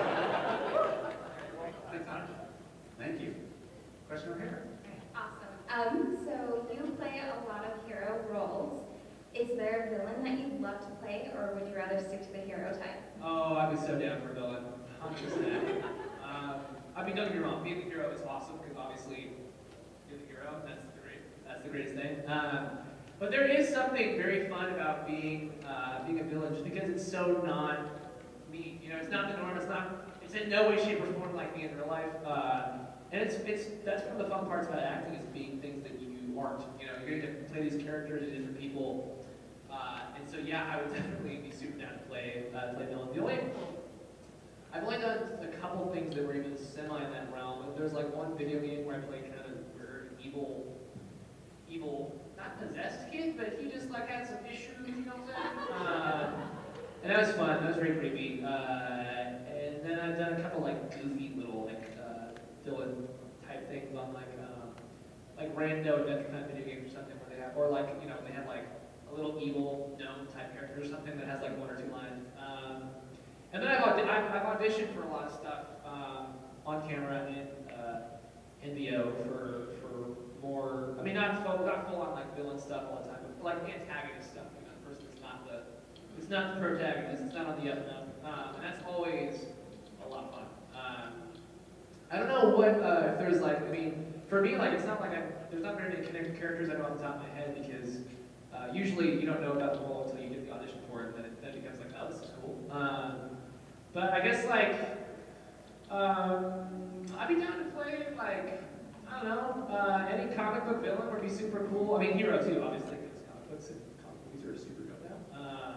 Thanks, Anna. Thank you. Question over here. Awesome. Um, so you play a lot of hero roles. Is there a villain that you'd love to play, or would you rather stick to the hero type? Oh, I'd be so down for a villain. one hundred percent. Um, I mean, don't get me wrong, being the hero is awesome, because obviously you're the hero, that's the, great, that's the greatest thing. Um, but there is something very fun about being uh, being a villain, just because it's so not me. You know, it's not the norm, it's not, it's in no way, shape, or form like me in real life. Uh, and it's, it's, that's one of the fun parts about acting, is being things that you aren't. You know, you're getting to play these characters and different people. Uh, and so, yeah, I would definitely be super down to play, uh, play villain. The only, I've only done a couple things that were even semi in that realm, but there's like one video game where I played kind of a weird, evil, evil, not possessed kid, but he just like had some issues, you know what I'm saying? Uh, and that was fun, that was very creepy. Uh, and then I've done a couple like goofy little like uh, villain type things on like, um, like rando adventure time video games or something where they have, or like, you know, they have like a little evil gnome type character or something that has like one or two lines. Um, and then I've, audi I've, I've auditioned for a lot of stuff um, on camera and uh, in V O for for more. I mean, not full, not full on like villain stuff all the time, but like antagonist stuff. You know, the person is not the, it's not the protagonist. It's not on the up and up, um, and that's always a lot of fun. Um, I don't know what uh, if there's like. I mean, for me, like it's not like I, there's not very many connected characters I know off the top of my head because. Uh, usually you don't know about the role until you get the audition for it, and then it, then it becomes like, oh, this is cool. Um, but I guess like, um, I'd be down to play like, I don't know, uh, any comic book villain would be super cool. I mean, hero too, obviously, because comic books and comic movies are super dope now. Um,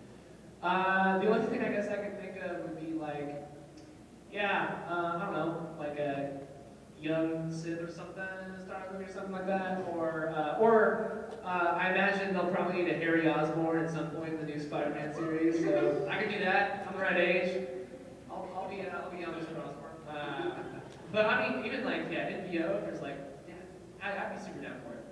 uh, the only thing I guess I could think of would be like, yeah, uh, I don't know, like a young Sid or something in a Star Wars movie or something like that, or uh, or uh, I imagine they'll probably need a Harry Osborn at some point in the new Spider-Man series. So I could do that. I'm the right age. I'll, I'll be uh, I'll be young Mister Osborn. Uh, but I mean, even like yeah, in V O, if there's like yeah, I, I'd be super down for it.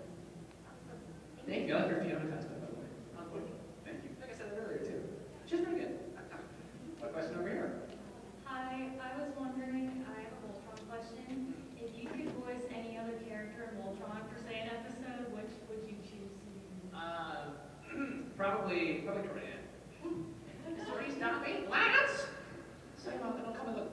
Thank you. I like your Fiona cosplay, by the way. Unfortunately. Thank you. Like I said earlier too. She's pretty good. What question over here? Hi, I was wondering. I have a Voltron question. If you could voice any other character in Voltron for say an episode, which would you choose to do? Uh, probably, probably Coran. Sorry, stop me, Lance! So don't come and look.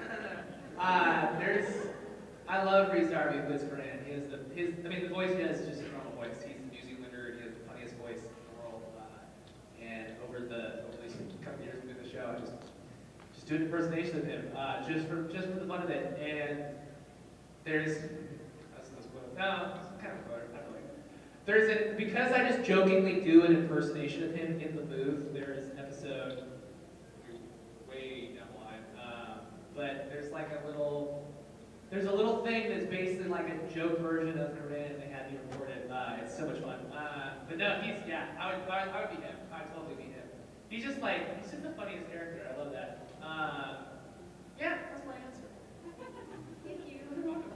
Uh, there's, I love Rhys Darby who is Coran. He has the, his, I mean, the voice he has is just a normal voice. He's a New Zealander, he has the funniest voice in the world. Uh, and over the, over these couple years we did the show, I just, just do an impersonation of him, uh, just for, just for the fun of it. And there's, that's no spoiler. No, it's kind of a spoiler, not really. There's a, because I just jokingly do an impersonation of him in the booth, there is an episode way down the line. Um, but there's like a little, there's a little thing that's basically like a joke version of Corinne and they had me record it. Uh, it's so much fun. Uh, but no, he's, yeah, I would, I, I would be him. I would totally be him. He's just like, he's just the funniest character. I love that. Um, yeah, that's my answer. Thank you. You're welcome.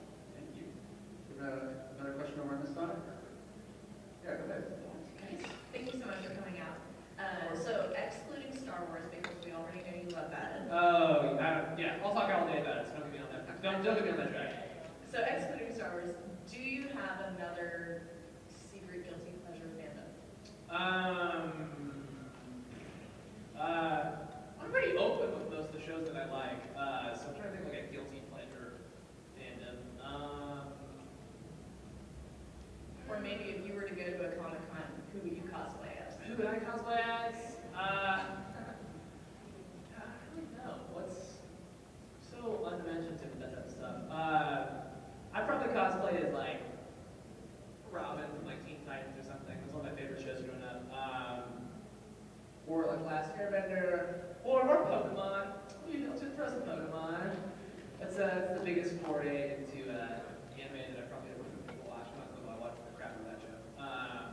Uh, another question over on this side? Yeah, go ahead. Thank you so much for coming out. Uh, so, excluding Star Wars, because we already know you love that. Oh, uh, yeah, I'll talk all day about it, so don't get me on that, don't, don't get me on that track. So, excluding Star Wars, do you have another secret guilty pleasure fandom? Um, uh, I'm pretty open with most of the shows that I like, uh, so I'm trying to think like a guilty pleasure fandom. Um, Or maybe if you were to go to a Comic Con, who would you cosplay as? Who would I cosplay as? Uh, I don't know. What's so unimaginative with that type of stuff? Uh, I'd probably cosplay as like Robin from like Teen Titans or something. That's one of my favorite shows growing up. Um, or like Last Airbender, or more Pokemon. You know, just throw some Pokemon. That's, uh, that's the biggest foray into uh, anime that I probably ever watched. I'm not going to watch the crap out of that show. Um,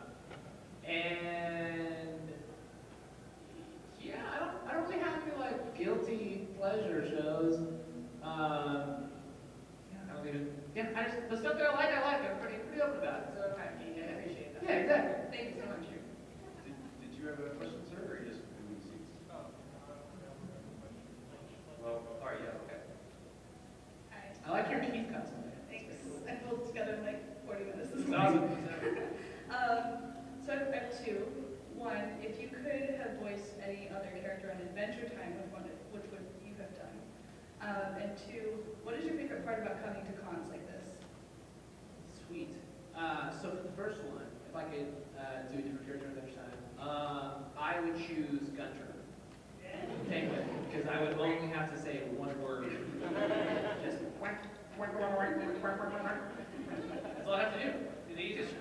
and yeah, I don't, I don't really have any like guilty pleasure shows. Um, yeah, I don't even. Yeah, I just the stuff that I like, I like. I'm pretty, pretty open about it. So I, I appreciate that. Yeah, exactly. Thank you so much. easy. Um, so I have two. One, if you could have voiced any other character on Adventure Time, which one, which would you have done? Um, and two, what is your favorite part about coming to cons like this? Sweet. Uh, so for the first one, if I could uh, do a different character at Adventure Time, um, I would choose Gunter. Penguin, because I would only have to say one word. Just whack, whack, whack, whack, whack, whack, whack, whack. That's all I have to do. It's easy. Just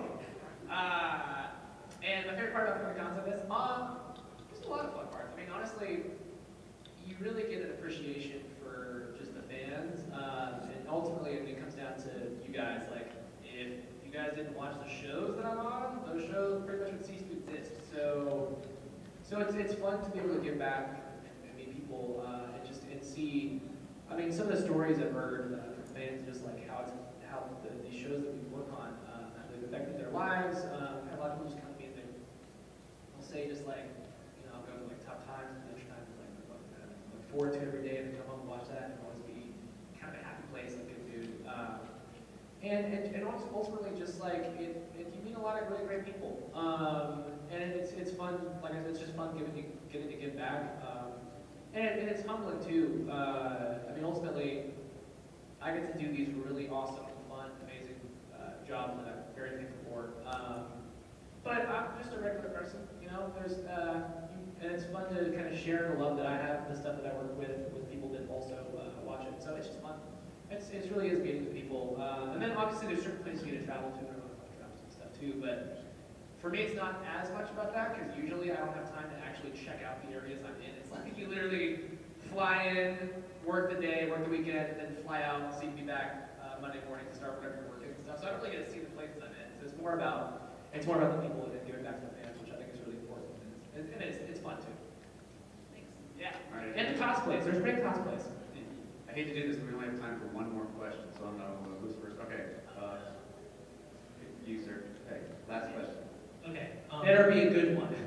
uh, and my favorite part about coming cons like this, um, there's a lot of fun parts. I mean, honestly, you really get an appreciation for just the fans, um, and ultimately, I mean, it comes down to you guys. Like, if you guys didn't watch the shows that I'm on, those shows pretty much would cease to exist. So. So it's, it's fun to be able to give back and, and meet people uh, and just and see. I mean, some of the stories I've heard uh, from fans, just like how it's, how the, these shows that we work on, uh, how they've affected their lives. Um, I have a lot of people just come to me and they, they'll say just like, you know, I'll go to like Tough Times and Adventure Time, and like look, uh, look forward to every day and come home and watch that and always be kind of a happy place, like good dude. Um, and, and and also ultimately just like it, it, you meet a lot of really great people. Um, And it's it's fun, like I said, it's just fun giving to, getting to give back, um, and, and it's humbling too. Uh, I mean, ultimately, I get to do these really awesome, fun, amazing uh, jobs that I'm very thankful for. Um, but I'm just a regular person, you know. There's uh, and it's fun to kind of share the love that I have, the stuff that I work with, with people that also uh, watch it. So it's just fun. It's it really is meeting the people, uh, and then obviously there's certain places you get to travel to. There are a lot of fun travels and stuff too, but. For me, it's not as much about that, because usually I don't have time to actually check out the areas I'm in. It's like you literally fly in, work the day, work the weekend, and then fly out, so you can be back uh, Monday morning to start whatever you're working and stuff. So I don't really get to see the places I'm in. So it's more about, it's more about the people and giving back to the fans, which I think is really important. And it's, and it's, it's fun too. Thanks. Yeah. All right. And the cosplays. There's great cosplays. I hate to do this, but we only have time for one more question, so I don't know who's first. Okay. Uh, you, sir. Okay. Last question. Okay. Um, Better be a good one.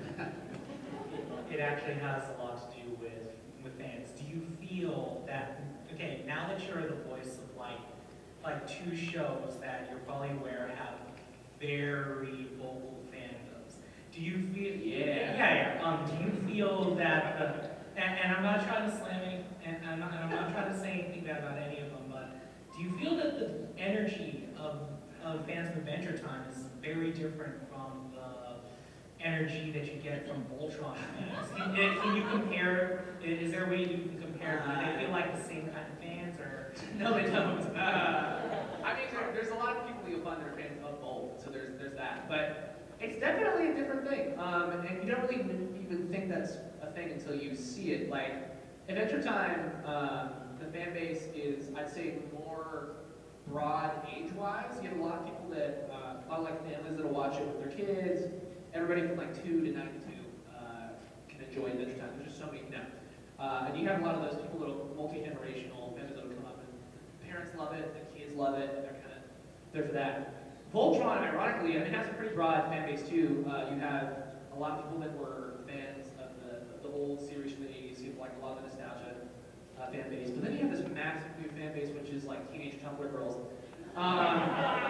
It actually has a lot to do with, with fans. Do you feel that, okay, now that you're the voice of like, like two shows that you're probably aware have very vocal fandoms, do you feel, Yeah. yeah, yeah, um, do you feel that, the, and, and I'm not trying to slam any, and I'm not, and I'm not trying to say anything bad about any of them, but do you feel that the energy of, of fans of Adventure Time is very different from the energy that you get from Voltron fans? Can, can you compare, is there a way you can compare? Do they feel like the same kind of fans, or? No, they don't. Uh, I mean, there, there's a lot of people you'll find that are fans of both, so there's there's that. But it's definitely a different thing, um, and you don't really even, even think that's a thing until you see it. Like, Adventure Time, um, the fan base is, I'd say, more broad age-wise. You have a lot of people that, uh, a lot of like families that'll watch it with their kids. Everybody from like two to ninety-two uh, can enjoy Adventure Time. There's just so many, no. Uh, and you have a lot of those people that are multi-generational, families that'll come up and parents love it, the kids love it, and they're kind of there for that. Voltron, ironically, I mean, has a pretty broad fan base too. Uh, you have a lot of people that were fans of the, of the old series from the eighties, you have like a lot of the nostalgia uh, fan base. But then you have this massive new fan base, which is like teenage Tumblr girls. Um,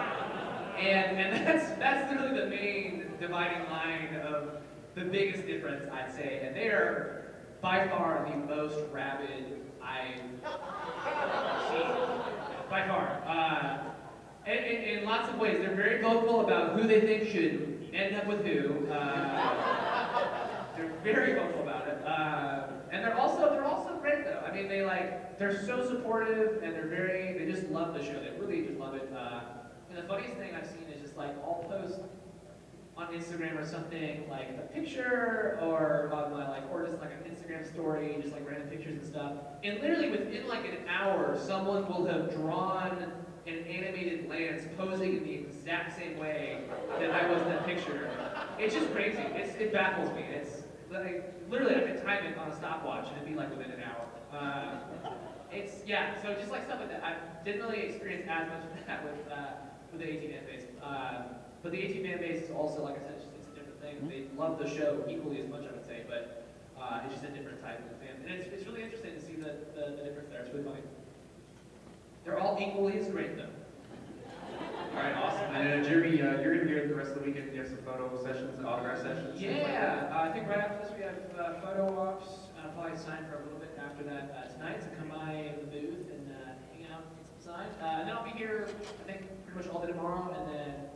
and and that's that's literally the main dividing line of the biggest difference, I'd say. And they are by far the most rabid I've seen. By far. Uh, in, in, in lots of ways, they're very vocal about who they think should end up with who. Uh, they're very vocal about it. Uh, and they're also they're also great though. I mean, they like they're so supportive and they're very they just love the show. They really just love it. Uh, and the funniest thing I've seen is just like I'll post on Instagram or something like a picture or about my like or just like an Instagram story, just like random pictures and stuff. And literally within like an hour, someone will have drawn an animated Lance posing in the exact same way that I was in that picture. It's just crazy. It's, it baffles me. It's like literally I could time it on a stopwatch and it'd be like within an hour. Uh, it's yeah. So just like stuff like that. I didn't really experience as much of that with uh, with the AT fan base. Uh, but the AT fan base is also, like I said, it's, just, it's a different thing. They love the show equally as much, I would say, but uh, it's just a different type of fan. And it's, it's really interesting to see the, the, the difference there. It's really funny. They're all equally as great, though. All right, awesome. And uh, Jeremy, uh, you're gonna be here the rest of the weekend. You have some photo sessions, autograph sessions. things like that? Yeah, uh, I think right after this we have uh, photo ops. I'll probably sign for a little bit after that uh, tonight. So come by the booth and uh, hang out, get some signs. Uh, and then I'll be here, I think, pretty much all day tomorrow, and then